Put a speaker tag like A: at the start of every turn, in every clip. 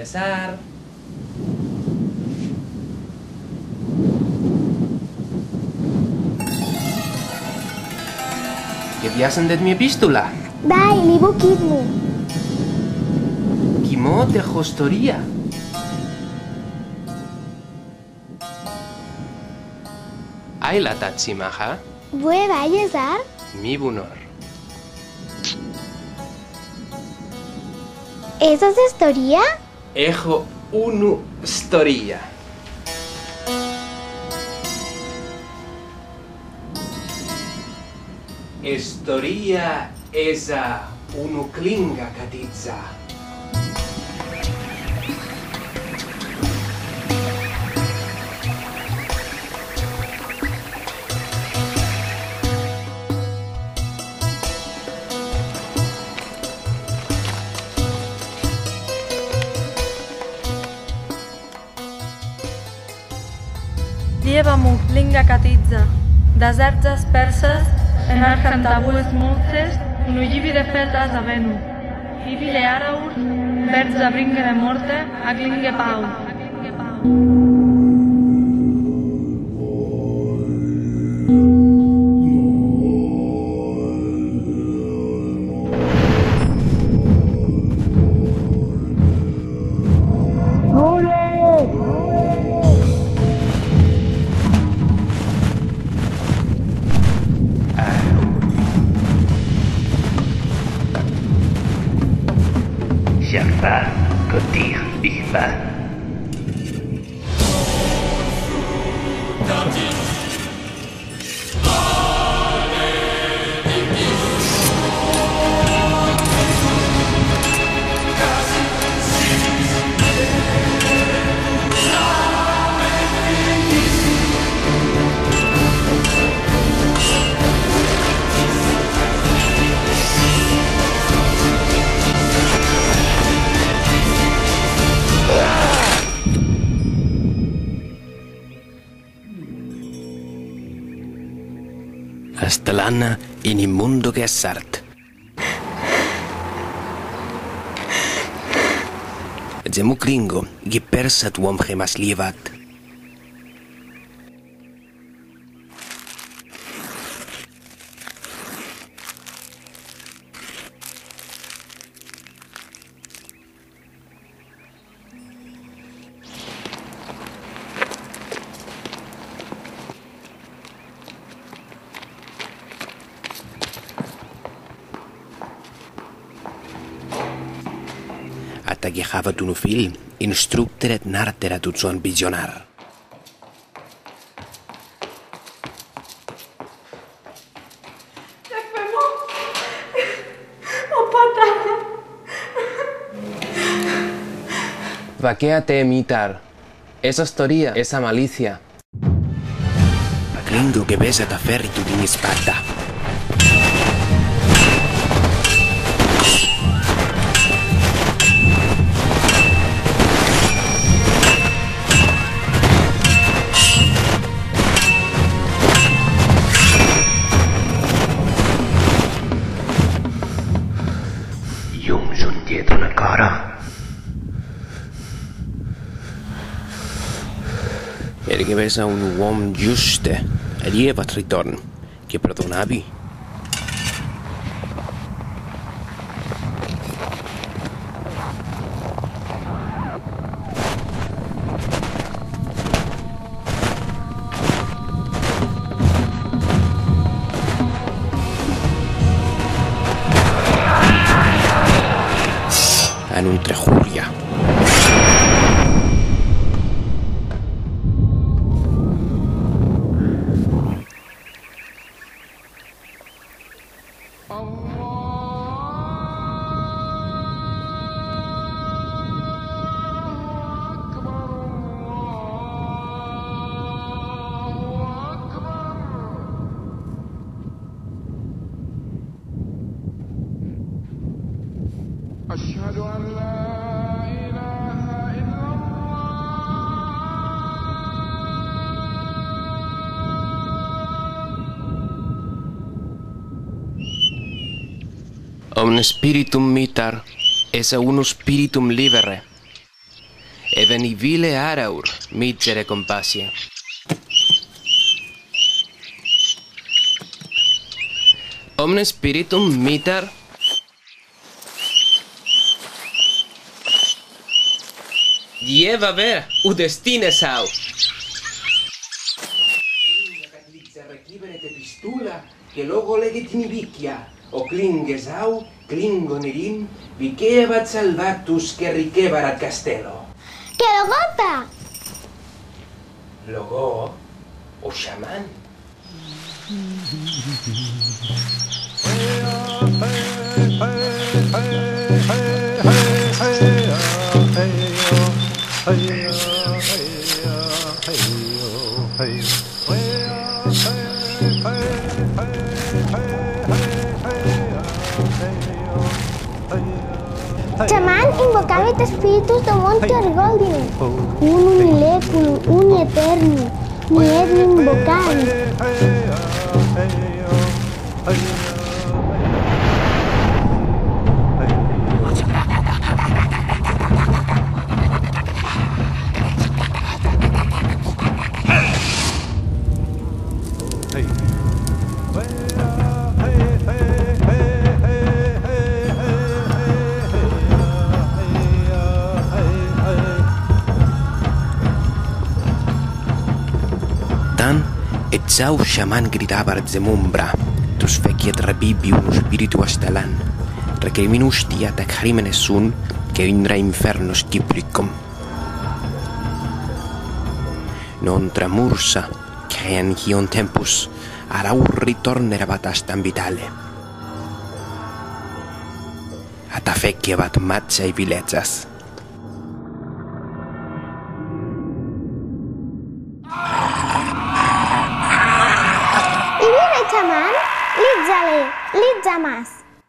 A: Eliasar. Que havia sentit mi epístola.
B: Dai, libu kidmu.
A: Kimo te hostoria. Ai la tatsimaha,
B: Bue Eliasar?
A: mi bunor.
B: ¿Eso es historia?
A: Ejo unu storia. Historia esa unu klinga katitza.
C: Lleva-m'ho, linga catitza, deserts asperses, en arcantabues multes, un ullivi de fetas a venu. Ibile araur, verds de bringue de morte, a clingue pau.
D: Jaffa, Kotir, Bifa. Astalana in immundo che assart. Zemu klingo, gi persat uom gemas lievat. Che havat unu fil, instructeret nartera tut son visionar.
A: Vaquéate, mitar. Esa historia, esa malicia.
D: A klingo che besat a ferritu din spada. Dietro una cara.
A: Eri che vesa un uomo giuste, e lievat ritorn, che perdonavi. En un trejuria.
E: أشهد أن لا إله إلا
A: Omne spiritum mitar, esse uno spiritum libere. e veni vile araur, misere compassie. Omne spiritum miter dieva ver u destine sau.
D: Recibere te pistula, che logo legit mi vicchia, o klingesau, klingonerim, vicebat salvatus che ricevarat castello.
B: ¡Que lo gopa!
D: Logo, o xamán.
B: Chamán invocavit spiritus do monte Orgoldine, unum ileculum, uni eterni, ni et invocavit.
A: Et sau xaman gritabar zemumbra, tus feciet rebibi unu spiritu astelan, recriminus diat ac crimenes sun, que indra infernus ciplicum. Non tramursa, crean hion tempus, araur ritornerabat astam vitale. Ata feciebat matsai vilezas.
B: Chamán, lítzale, litza más.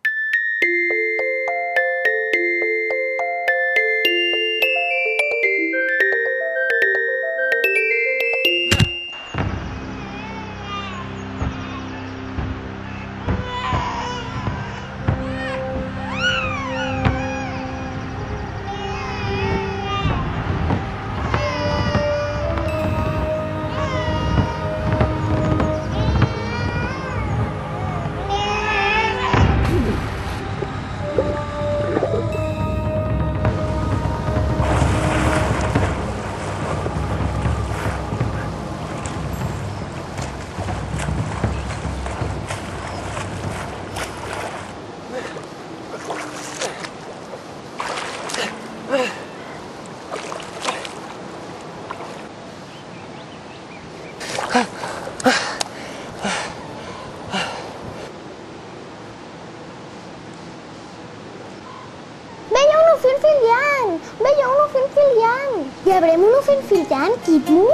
B: Veia unu finfilian. I avrem unu finfilian, Kidmu?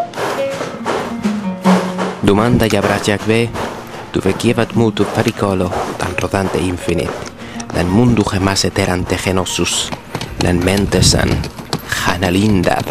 A: Domanda jabraciac ve, tu vecievat multu pericolo, tan rodante infinit, dan mundu gemas eterante genossus, dan mentesan, hanalindar.